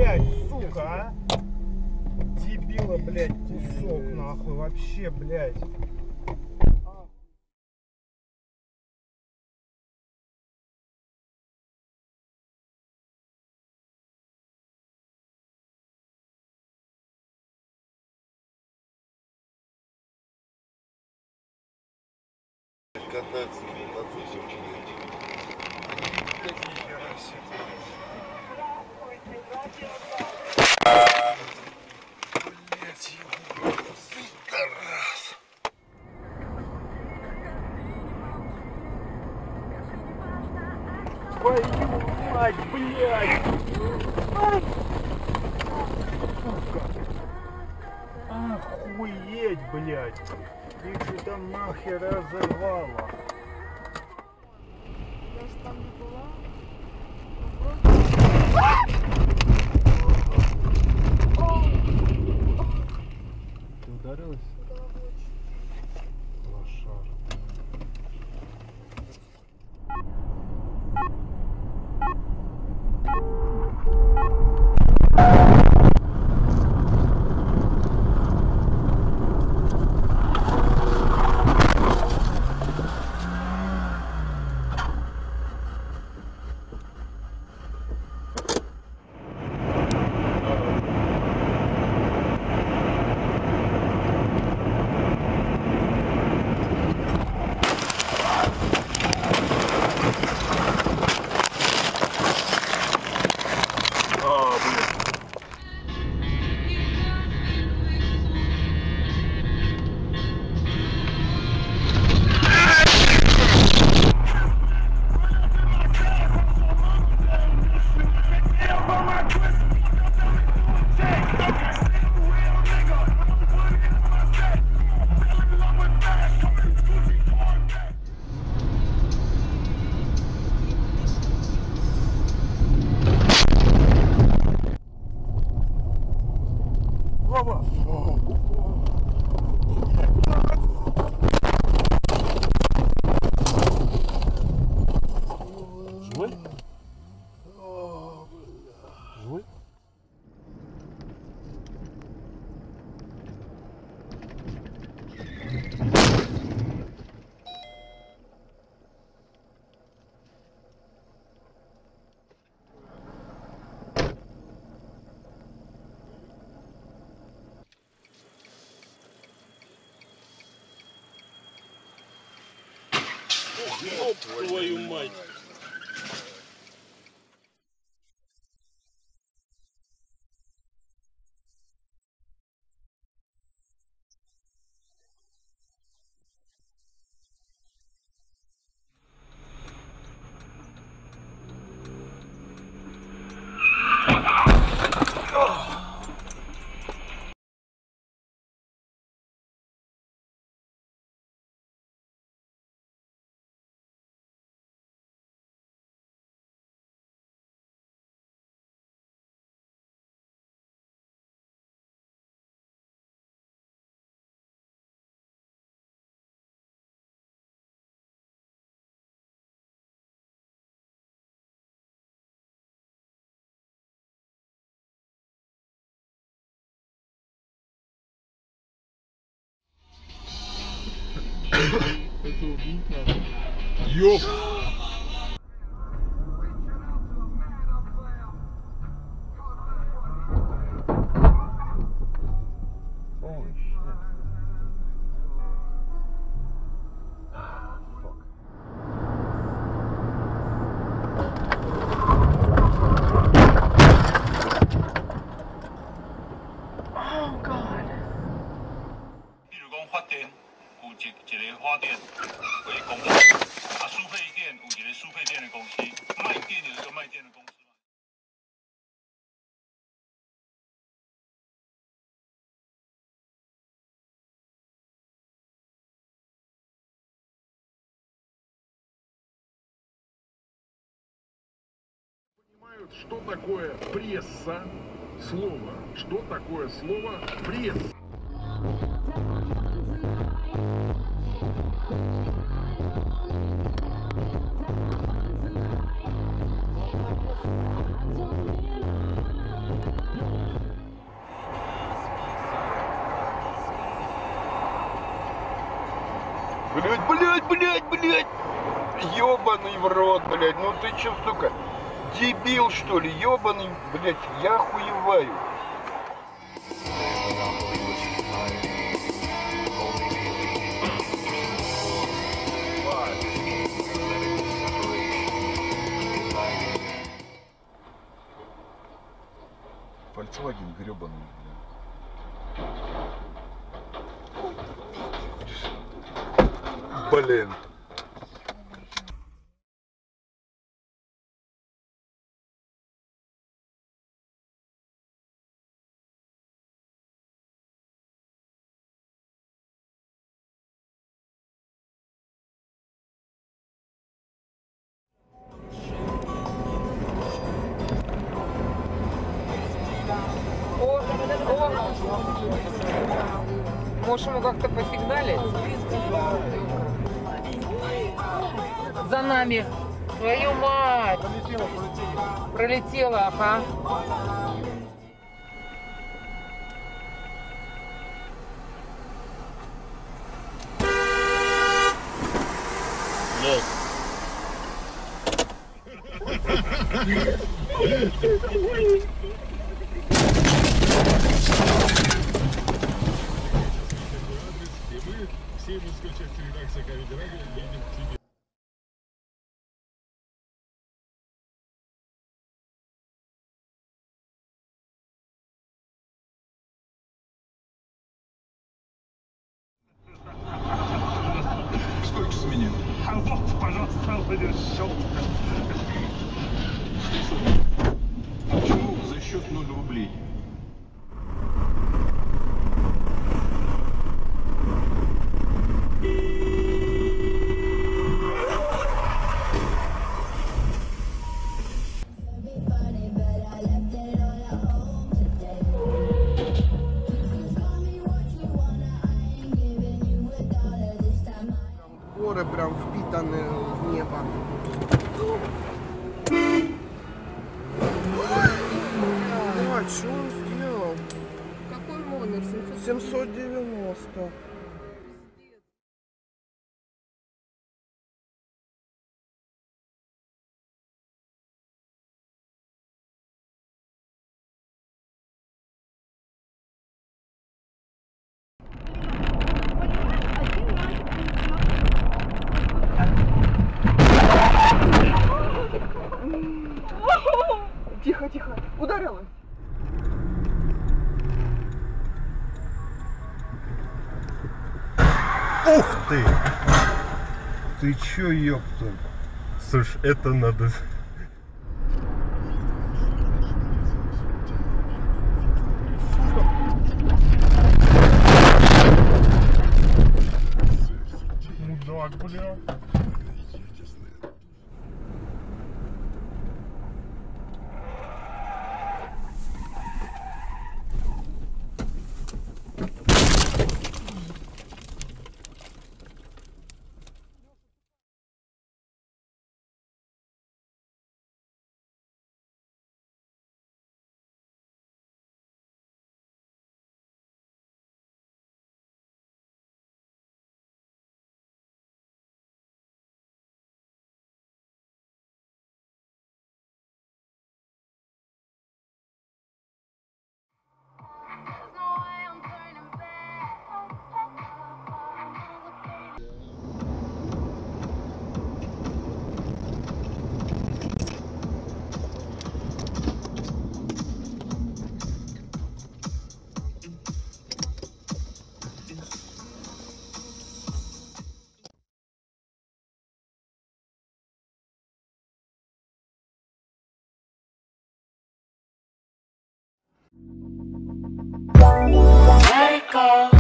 блядь, сука, а? Дебила, блядь, кусок, нахуй, вообще, блядь. Кататься, мотоцикл. Твою мать, блядь! Ай! Сука! Охуеть, блядь! Их же там нахер разорвало! Я же там не была. Ты ударилась? Лошара. Живой? Живой? Ёб твою мать! Ёп! Holy shit. Fuck. Oh God. 比如讲发电，有一个发电为公司，输配电有一个输配电的公司，卖电有一个卖电的公司。 Понимают, что такое пресса, слово, что такое слово пресса. блядь. Ёбаный в рот, блядь. Ну ты чё, сука, дебил, что ли? Ёбаный, блядь, я охуеваю. Volkswagen гребаный, блин. Можешь ему как-то посигналить? За нами. Твою мать! Пролетела, ага. Все мужская часть редакции Comedy Radio едем к тебе. Сколько с меня? А вот, пожалуйста, решил. Почему за счет 0 рублей? Горы прям впитаны в небо. А, что он сделал? Какой номер? 790. Тихо, тихо. Ударилась. Ух ты! Ты чё, ёпта? Слушай, это надо... Мудак, бля. Let it go.